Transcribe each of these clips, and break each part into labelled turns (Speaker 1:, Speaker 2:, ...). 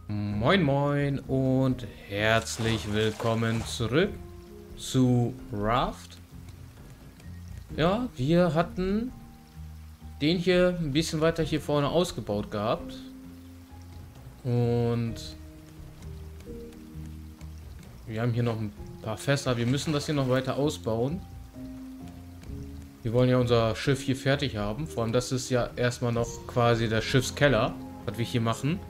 Speaker 1: Moin moin und herzlich willkommen zurück zu Raft. Ja, wir hatten den hier ein bisschen weiter hier vorne ausgebaut gehabt. Und wir haben hier noch ein paar Fässer. Wir müssen das hier noch weiter ausbauen. Wir wollen ja unser Schiff hier fertig haben. Vor allem das ist ja erstmal noch quasi der Schiffskeller, was wir hier machen.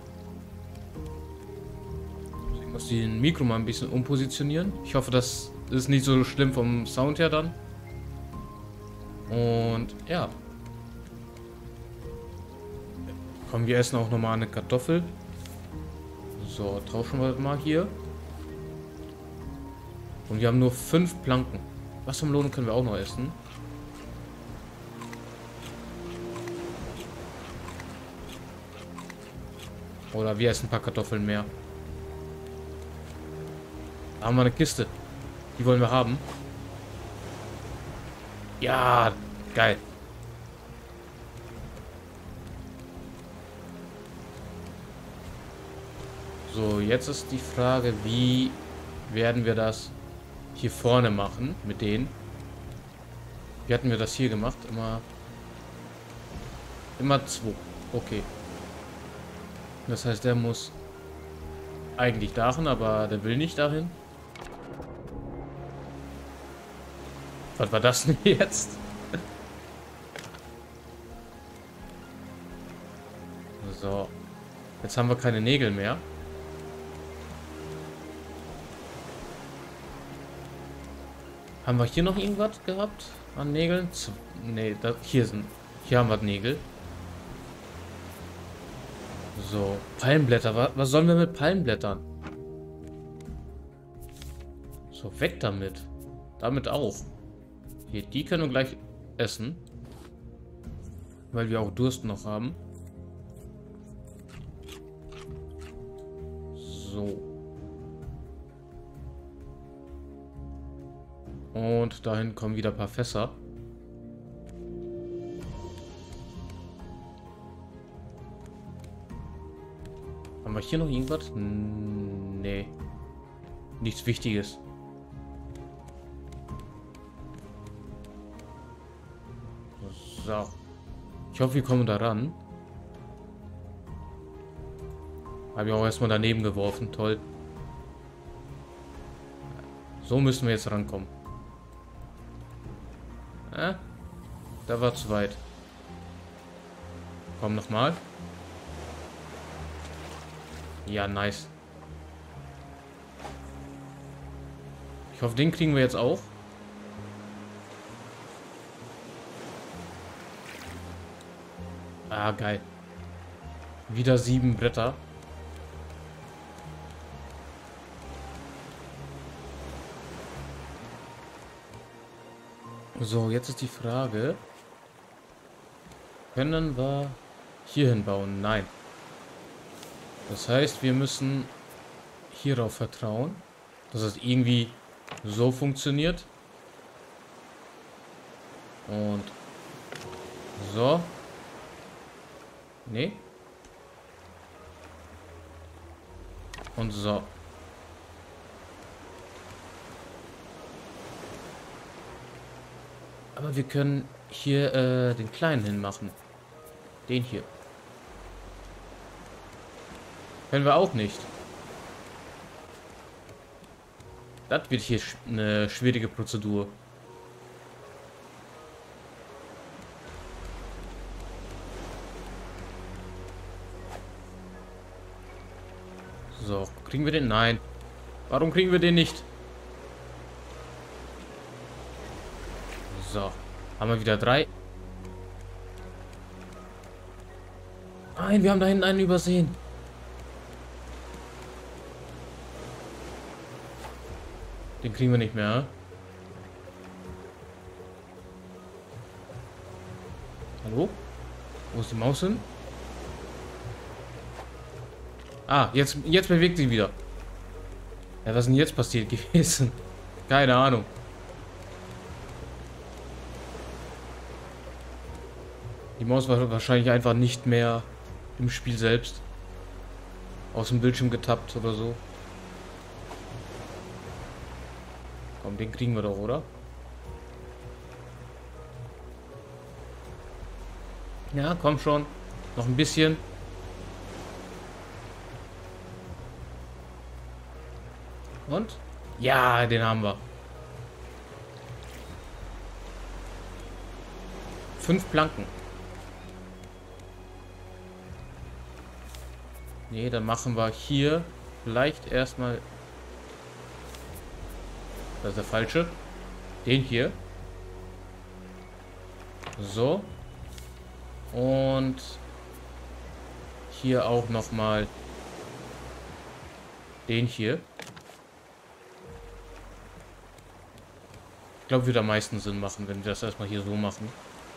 Speaker 1: Ich muss den Mikro mal ein bisschen umpositionieren. Ich hoffe, das ist nicht so schlimm vom Sound her dann. Und ja. Komm, wir essen auch nochmal eine Kartoffel. So, tauschen wir mal hier. Und wir haben nur 5 Planken. Wassermelone können wir auch noch essen. Oder wir essen ein paar Kartoffeln mehr. Da haben wir eine Kiste. Die wollen wir haben. Ja, geil. So, jetzt ist die Frage, wie werden wir das hier vorne machen mit denen? Wie hatten wir das hier gemacht? Immer 2. Okay. Das heißt, der muss eigentlich dahin, aber der will nicht dahin. Was war das denn jetzt? So. Jetzt haben wir keine Nägel mehr. Haben wir hier noch irgendwas gehabt an Nägeln? Ne, hier haben wir Nägel. So, Palmblätter. Was sollen wir mit Palmblättern? So, weg damit. Damit auch. Hier, die können wir gleich essen. Weil wir auch Durst noch haben. So. Und dahin kommen wieder ein paar Fässer. Haben wir hier noch irgendwas? Nee. Nichts Wichtiges. So. Ich hoffe, wir kommen da ran. Habe ich auch erstmal daneben geworfen. Toll. So müssen wir jetzt rankommen. Da war zu weit. Komm nochmal. Ja, nice. Ich hoffe, den kriegen wir jetzt auch. Ah, geil. Wieder 7 Bretter. So, jetzt ist die Frage. Können wir hier hinbauen? Nein. Das heißt, wir müssen hierauf vertrauen, dass es irgendwie so funktioniert. Und so. Nee. Und so. Aber wir können hier den kleinen hinmachen. Den hier. Können wir auch nicht. Das wird hier eine schwierige Prozedur. So, kriegen wir den? Nein. Warum kriegen wir den nicht? So, haben wir wieder 3. Nein, wir haben da hinten einen übersehen. Den kriegen wir nicht mehr. Hallo? Wo ist die Maus hin? Ah, jetzt bewegt sie wieder. Ja, was ist denn jetzt passiert gewesen? Keine Ahnung. Die Maus war wahrscheinlich einfach nicht mehr im Spiel selbst. aus dem Bildschirm getappt oder so. Komm, den kriegen wir doch, oder? Ja, komm schon. Noch ein bisschen. Und? Ja, den haben wir. 5 Planken. Nee, dann machen wir hier vielleicht erstmal. Das ist der falsche. Den hier. So. Und hier auch noch mal den hier. Ich glaube, wird am meisten Sinn machen, wenn wir das erstmal hier so machen.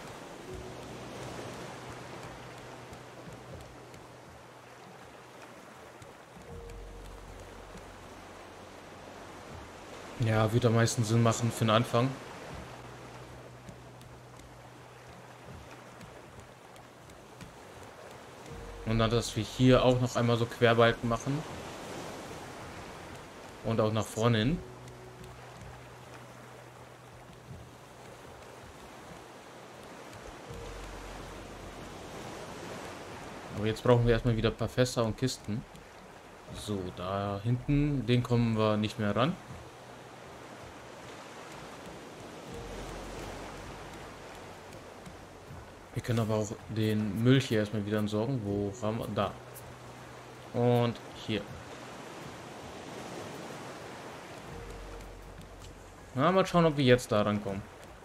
Speaker 1: Ja, wird am meisten Sinn machen für den Anfang. Und dann, dass wir hier auch noch einmal so Querbalken machen. Und auch nach vorne hin. Aber jetzt brauchen wir erstmal wieder ein paar Fässer und Kisten. So, da hinten, den kommen wir nicht mehr ran. Wir können aber auch den Müll hier erstmal wieder entsorgen. Wo haben wir? Da. Und hier. Na, mal schauen, ob wir jetzt da rankommen.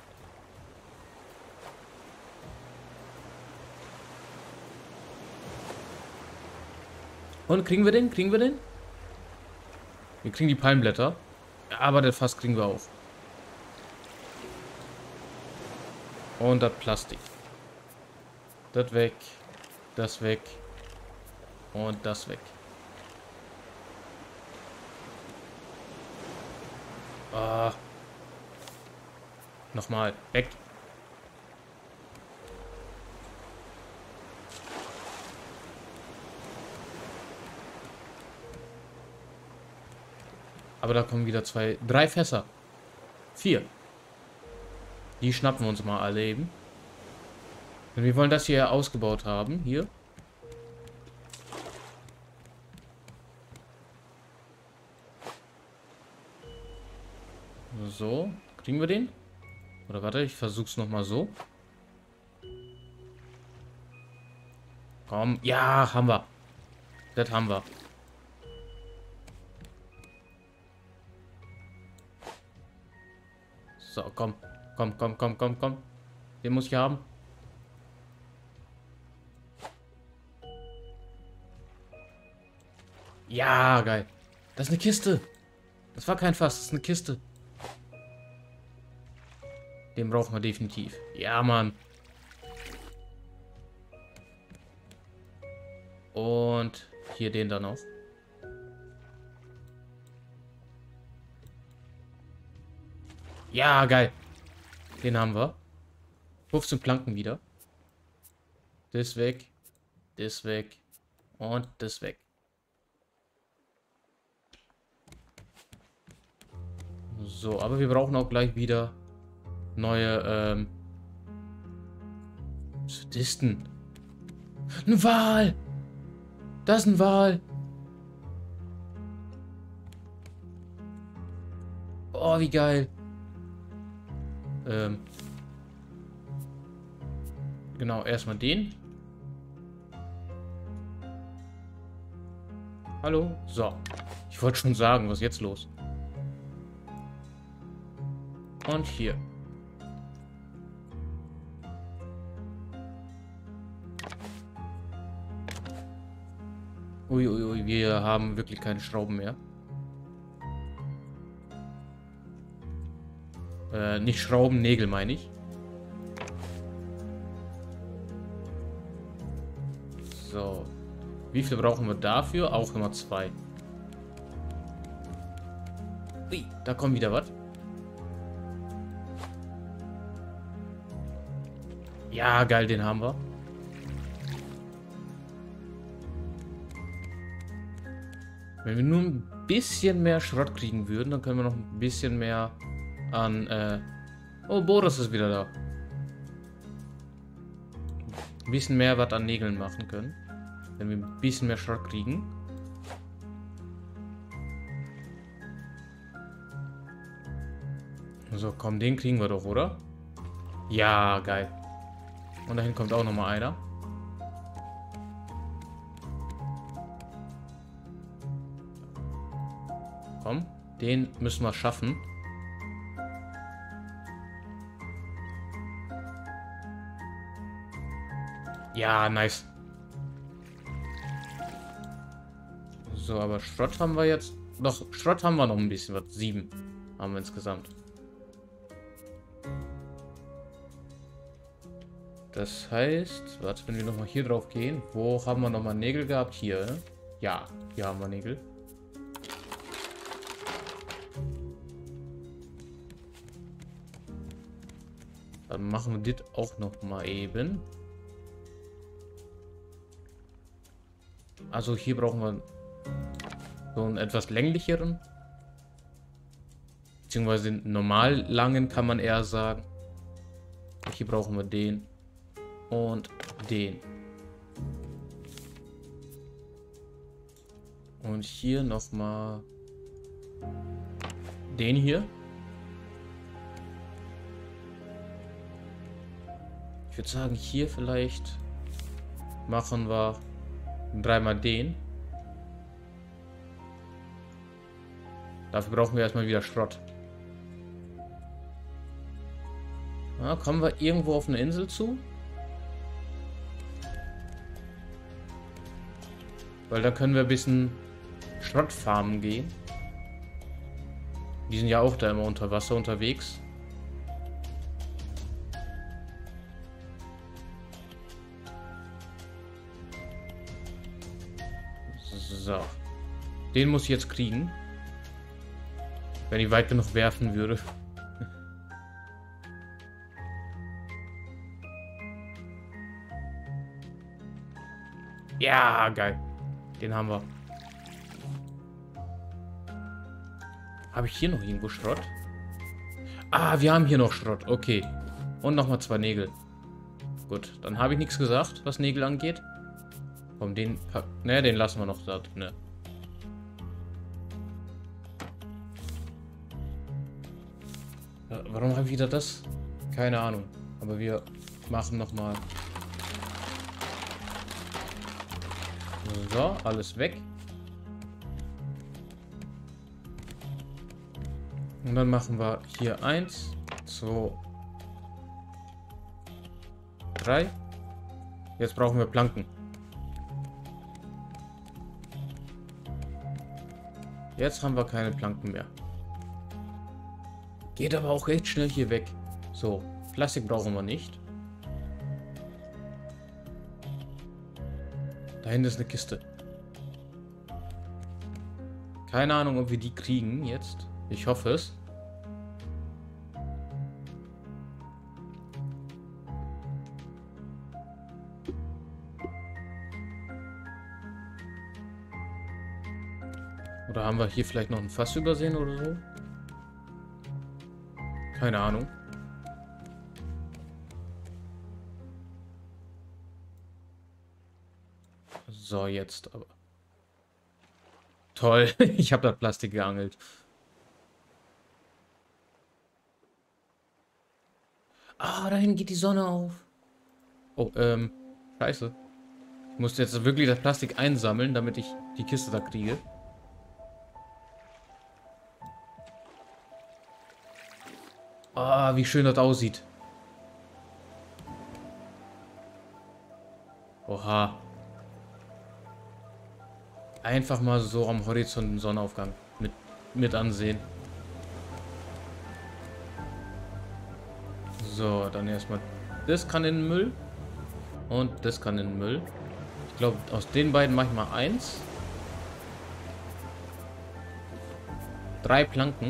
Speaker 1: Und kriegen wir den? Kriegen wir den? Wir kriegen die Palmblätter. Aber das Fass kriegen wir auch. Und das Plastik. Das weg. Das weg. Und das weg. Ah. Nochmal. Weg. Aber da kommen wieder 3 Fässer. 4. Die schnappen wir uns mal alle eben. Und wir wollen das hier ausgebaut haben. Hier. So. Kriegen wir den? Oder warte, ich versuch's nochmal so. Komm. Ja, haben wir. Das haben wir. So, komm. Komm, komm, komm, komm, komm. Den muss ich haben. Ja, geil. Das ist eine Kiste. Das war kein Fass, das ist eine Kiste. Den brauchen wir definitiv. Ja, Mann. Und hier den dann noch. Ja, geil. Den haben wir. 15 Planken wieder. Das weg. Das weg. Und das weg. So, aber wir brauchen auch gleich wieder neue, was ist das denn? Ein Wal! Das ist ein Wal! Oh, wie geil! Genau, erstmal den. Hallo? So. Ich wollte schon sagen, was ist jetzt los? Und hier. Uiuiui, wir haben wirklich keine Schrauben mehr. Nicht Schrauben, Nägel meine ich. So. Wie viel brauchen wir dafür? Auch immer 2. Ui, da kommt wieder was. Ja, geil, den haben wir. Wenn wir nur ein bisschen mehr Schrott kriegen würden, dann können wir noch ein bisschen mehr an... Oh, Boris ist wieder da. Ein bisschen mehr was an Nägeln machen können. Wenn wir ein bisschen mehr Schrott kriegen. So, komm, den kriegen wir doch, oder? Ja, geil. Und dahin kommt auch nochmal einer. Komm, den müssen wir schaffen. Ja, nice. So, aber Schrott haben wir jetzt... Doch, Schrott haben wir noch ein bisschen was. 7 haben wir insgesamt. Das heißt... Warte, wenn wir nochmal hier drauf gehen. Wo haben wir nochmal Nägel gehabt? Hier, ne? Ja, hier haben wir Nägel. Dann machen wir das auch noch mal eben. Also hier brauchen wir so einen etwas länglicheren. Beziehungsweise den normal langen kann man eher sagen. Hier brauchen wir den. Und den. Und hier nochmal den hier. Ich würde sagen, hier vielleicht machen wir dreimal den. Dafür brauchen wir erstmal wieder Schrott. Ja, kommen wir irgendwo auf eine Insel zu? Weil da können wir ein bisschen Schrott farmen gehen. Die sind ja auch da immer unter Wasser unterwegs. So. Den muss ich jetzt kriegen. Wenn ich weit genug werfen würde. Ja, geil. Den haben wir. Habe ich hier noch irgendwo Schrott? Ah, wir haben hier noch Schrott. Okay. Und nochmal 2 Nägel. Gut, dann habe ich nichts gesagt, was Nägel angeht. Komm, den... Ne, den lassen wir noch da. Ne. Warum habe ich wieder das? Keine Ahnung. Aber wir machen nochmal... So, alles weg. Und dann machen wir hier 1, 2, 3. Jetzt brauchen wir Planken. Jetzt haben wir keine Planken mehr. Geht aber auch recht schnell hier weg. So, Plastik brauchen wir nicht. Da hinten ist eine Kiste. Keine Ahnung, ob wir die kriegen jetzt. Ich hoffe es. Oder haben wir hier vielleicht noch ein Fass übersehen oder so? Keine Ahnung. So, jetzt aber. Toll, ich habe da Plastik geangelt. Ah, dahin geht die Sonne auf. Oh, scheiße. Ich musste jetzt wirklich das Plastik einsammeln, damit ich die Kiste da kriege. Ah, wie schön das aussieht. Oha. Einfach mal so am Horizont den Sonnenaufgang mit ansehen. So, dann erstmal. Das kann in den Müll. Und das kann in den Müll. Ich glaube, aus den beiden mache ich mal 1. 3 Planken.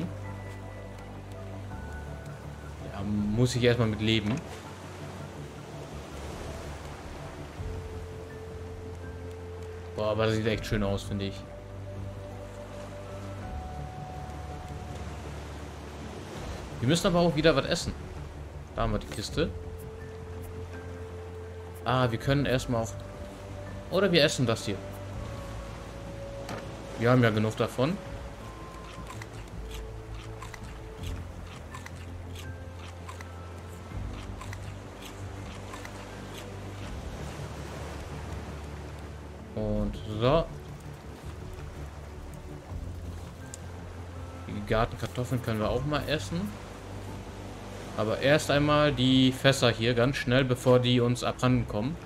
Speaker 1: Ja, muss ich erstmal mit leben. Boah, aber das sieht echt schön aus, finde ich. Wir müssen aber auch wieder was essen. Da haben wir die Kiste. Ah, wir können erstmal auch... Oder wir essen das hier. Wir haben ja genug davon. Und so. Die Gartenkartoffeln können wir auch mal essen. Aber erst einmal die Fässer hier ganz schnell, bevor die uns abhanden kommen.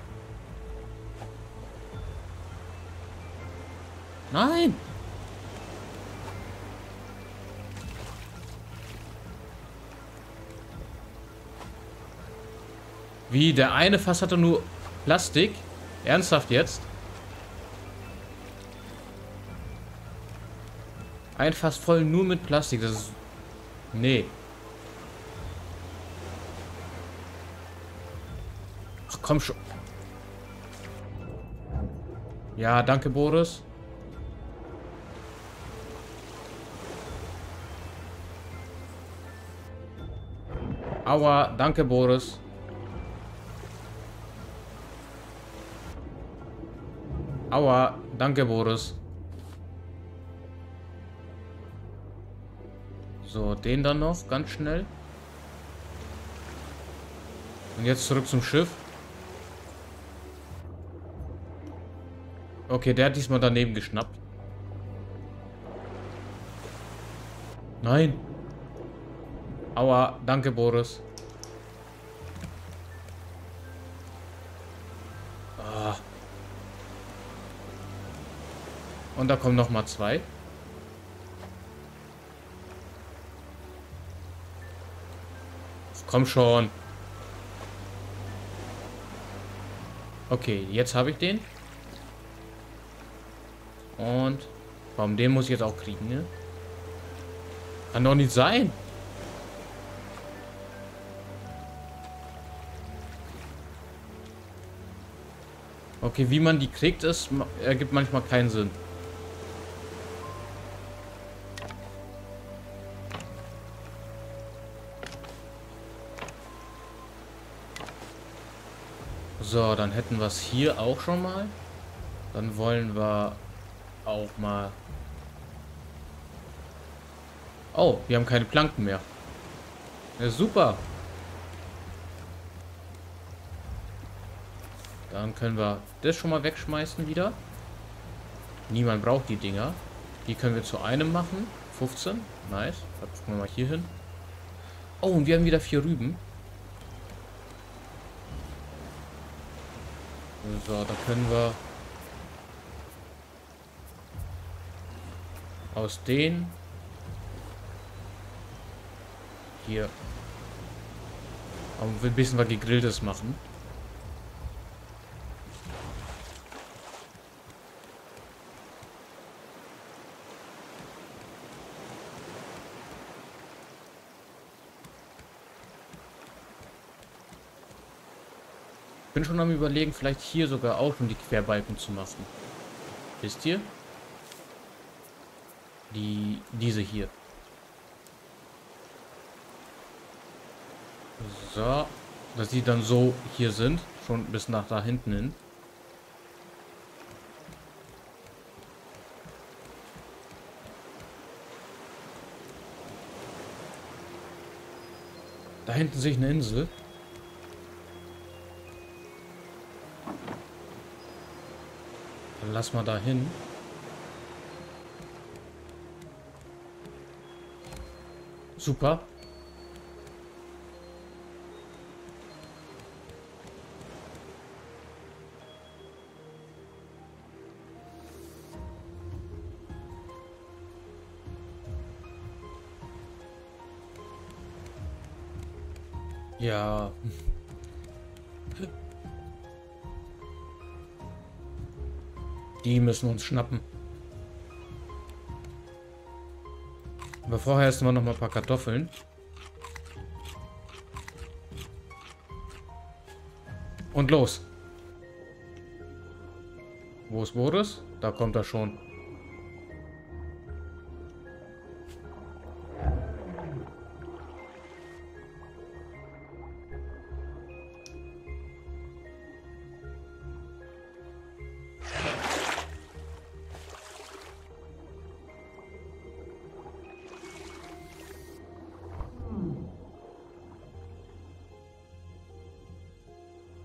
Speaker 1: Nein! Wie, der eine Fass hatte nur Plastik? Ernsthaft jetzt? Ein Fass voll nur mit Plastik, das ist... Nee. Ach komm schon. Ja, danke Boris. Aua, danke Boris. Aua, danke Boris. So, den dann noch, ganz schnell. Und jetzt zurück zum Schiff. Okay, der hat diesmal daneben geschnappt. Nein. Aua, danke Boris. Ah. Und da kommen noch mal 2. Komm schon. Okay, jetzt habe ich den. Und warum den muss ich jetzt auch kriegen, ne? Kann doch nicht sein. Okay, wie man die kriegt, ergibt manchmal keinen Sinn. So, dann hätten wir es hier auch schon mal. Dann wollen wir auch mal... Oh, wir haben keine Planken mehr. Ja, super. Dann können wir das schon mal wegschmeißen wieder. Niemand braucht die Dinger. Die können wir zu einem machen. 15. Nice. Da gucken wir mal hier hin. Oh, und wir haben wieder 4 Rüben. So, da können wir aus den hier auch ein bisschen was Gegrilltes machen. Bin schon am Überlegen, vielleicht hier sogar auch schon die Querbalken zu machen. Wisst ihr? Diese hier. So, dass die dann so hier sind, schon bis nach da hinten hin. Da hinten sehe ich eine Insel. Dann lass mal da hin. Super. Ja. Die müssen wir uns schnappen. Aber vorher essen wir noch mal ein paar Kartoffeln. Und los. Wo ist Boris? Da kommt er schon.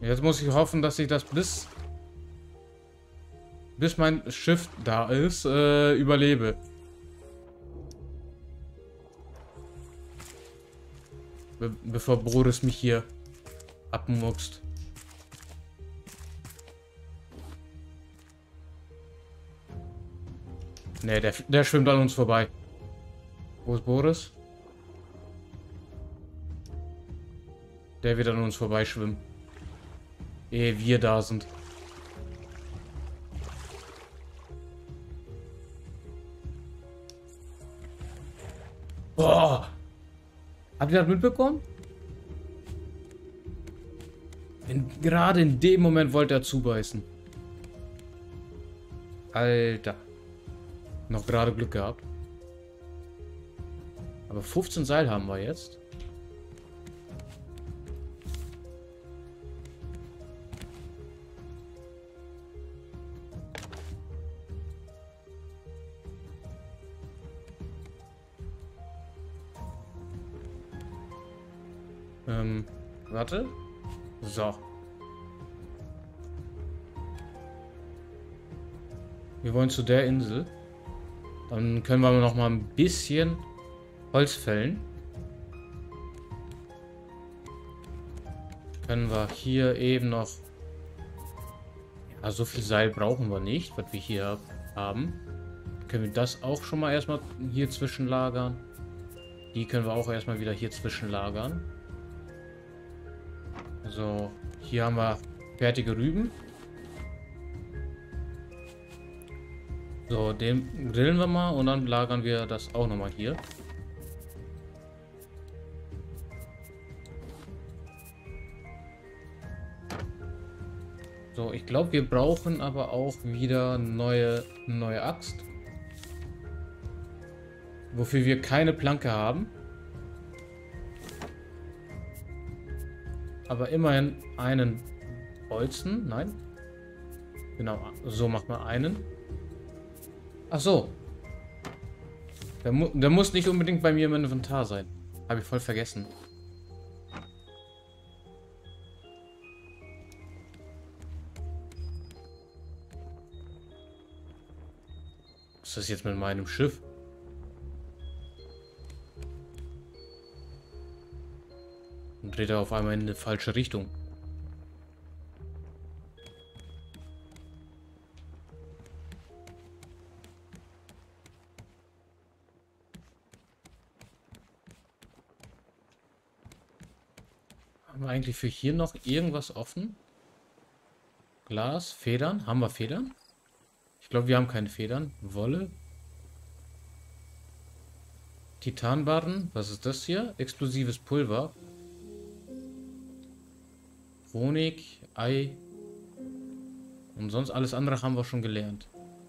Speaker 1: Jetzt muss ich hoffen, dass ich das bis mein Schiff da ist, überlebe. Bevor Boris mich hier abmuckst. Ne, der schwimmt an uns vorbei. Wo ist Boris? Der wird an uns vorbeischwimmen. Ehe wir da sind. Boah! Habt ihr das mitbekommen? Gerade in dem Moment wollte er zubeißen. Alter. Noch gerade Glück gehabt. Aber 15 Seil haben wir jetzt. Warte. So. Wir wollen zu der Insel. Dann können wir noch mal ein bisschen Holz fällen. Können wir hier eben noch... Ja, so viel Seil brauchen wir nicht, was wir hier haben. Können wir das auch schon mal erstmal hier zwischenlagern. Die können wir auch erstmal wieder hier zwischenlagern. So, hier haben wir fertige Rüben. So, den grillen wir mal und dann lagern wir das auch nochmal hier. So, ich glaube, wir brauchen aber auch wieder eine neue Axt. Wofür wir keine Planke haben. Aber immerhin einen Bolzen. Nein. Genau, so macht man einen. Ach so. Der muss nicht unbedingt bei mir im Inventar sein. Habe ich voll vergessen. Was ist jetzt mit meinem Schiff? Und dreht er auf einmal in eine falsche Richtung. Haben wir eigentlich für hier noch irgendwas offen? Glas, Federn. Haben wir Federn? Ich glaube, wir haben keine Federn. Wolle. Titanbarren. Was ist das hier? Explosives Pulver. Honig, Ei. Und sonst alles andere haben wir schon gelernt.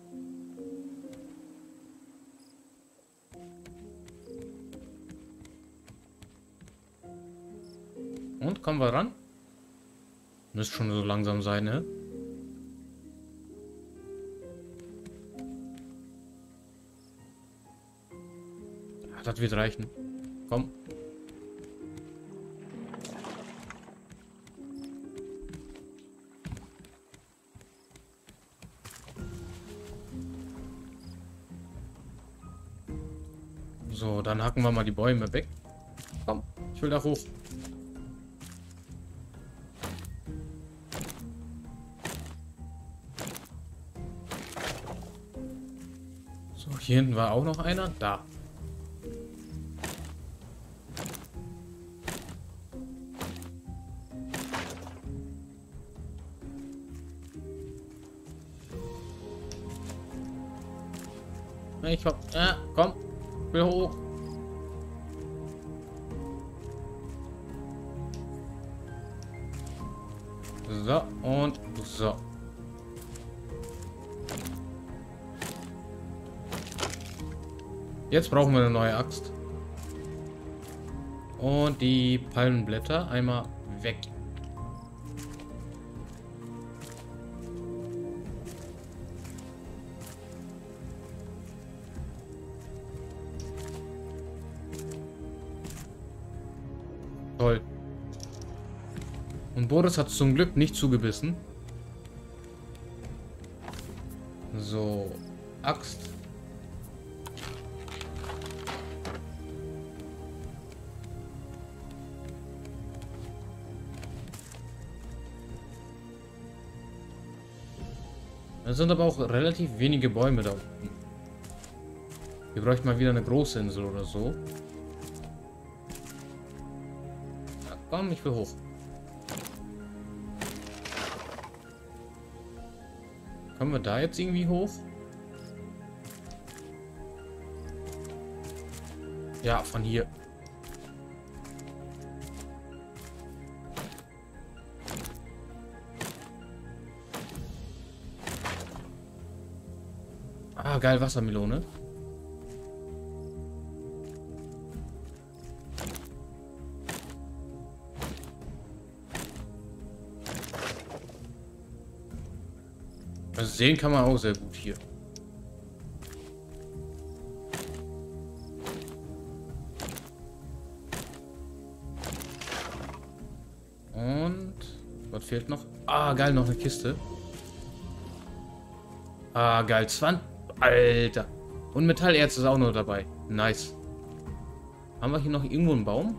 Speaker 1: Und, kommen wir ran? Müsste schon so langsam sein, ne? Ja, das wird reichen. Komm. So, dann hacken wir mal die Bäume weg. Komm, ich will da hoch. So, hier hinten war auch noch einer. Da. Ich komm. Komm. Ich will hoch. So, und so. Jetzt brauchen wir eine neue Axt. Und die Palmenblätter einmal weg. Toll. Und Boris hat zum Glück nicht zugebissen. So, Axt. Es sind aber auch relativ wenige Bäume da unten. Wir bräuchten mal wieder eine große Insel oder so. Na, komm, ich will hoch. Kommen wir da jetzt irgendwie hoch? Ja, von hier. Ah, geil, Wassermelone. Also sehen kann man auch sehr gut hier. Und was fehlt noch? Ah, geil, noch eine Kiste. Ah, geil, 20. Alter. Und Metallerz ist auch noch dabei. Nice. Haben wir hier noch irgendwo einen Baum?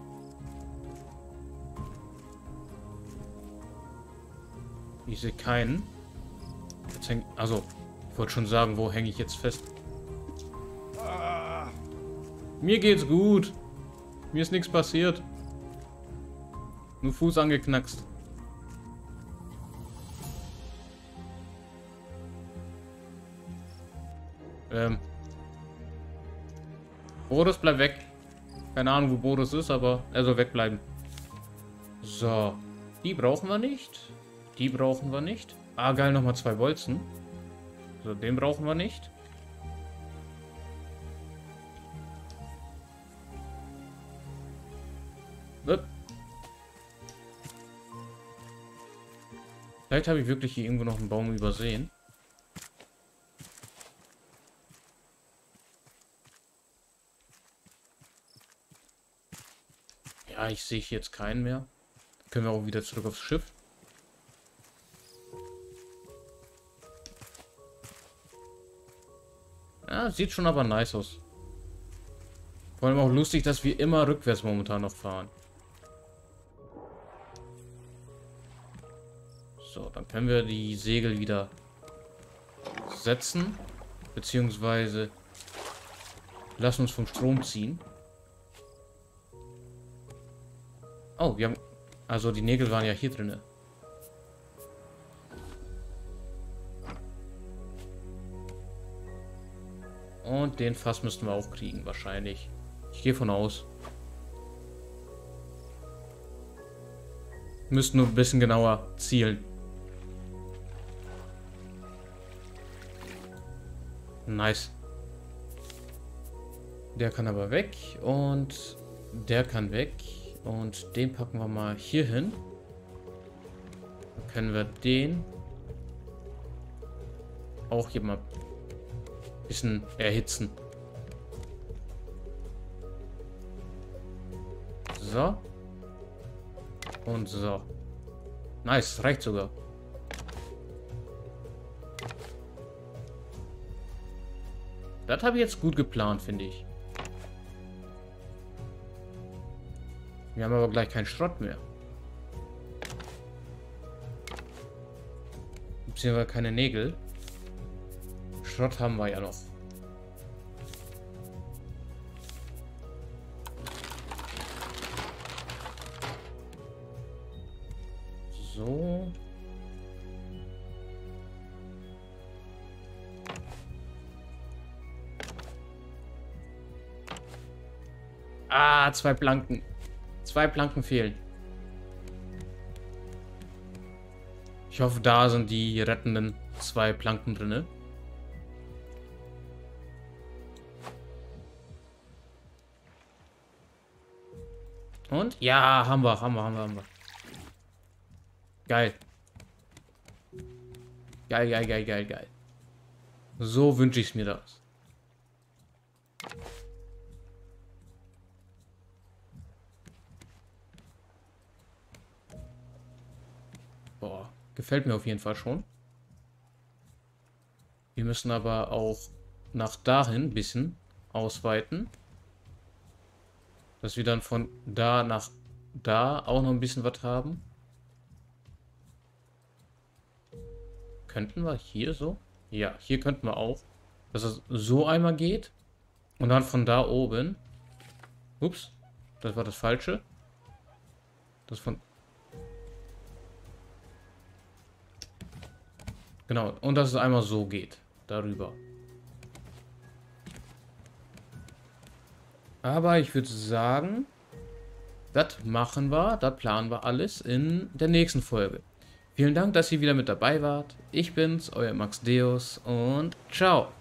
Speaker 1: Ich sehe keinen. Jetzt also, ich wollte schon sagen, wo hänge ich jetzt fest? Mir geht's gut. Mir ist nichts passiert. Nur Fuß angeknackst. Boris, bleib weg. Keine Ahnung, wo Boris ist, aber er soll wegbleiben. So. Die brauchen wir nicht. Die brauchen wir nicht. Ah, geil, nochmal 2 Bolzen. So, den brauchen wir nicht. Vielleicht habe ich wirklich hier irgendwo noch einen Baum übersehen. Ja, ich sehe jetzt keinen mehr. Dann können wir auch wieder zurück aufs Schiff. Ja, sieht schon aber nice aus. Vor allem auch lustig, dass wir immer rückwärts momentan noch fahren. So, dann können wir die Segel wieder setzen. Beziehungsweise lassen uns vom Strom ziehen. Oh, wir haben... Also die Nägel waren ja hier drin. Und den Fass müssten wir auch kriegen, wahrscheinlich. Ich gehe von aus. Müssten nur ein bisschen genauer zielen. Nice. Der kann aber weg und der kann weg. Und den packen wir mal hier hin. Dann können wir den auch hier mal ein bisschen erhitzen. So. Und so. Nice, reicht sogar. Das habe ich jetzt gut geplant, finde ich. Wir haben aber gleich keinen Schrott mehr. Beziehungsweise keine Nägel. Schrott haben wir ja noch. So. Ah, 2 Planken. 2 Planken fehlen. Ich hoffe, da sind die rettenden 2 Planken drin. Und? Ja, haben wir. Geil. Geil. So wünsche ich mir das. Gefällt mir auf jeden Fall schon. Wir müssen aber auch nach dahin ein bisschen ausweiten. Dass wir dann von da nach da auch noch ein bisschen was haben. Könnten wir hier so? Ja, hier könnten wir auch. Dass es so einmal geht. Und dann von da oben. Ups, das war das Falsche. Das von... Genau, und dass es einmal so geht. Darüber. Aber ich würde sagen, das machen wir, das planen wir alles in der nächsten Folge. Vielen Dank, dass ihr wieder mit dabei wart. Ich bin's, euer Max Deus und ciao.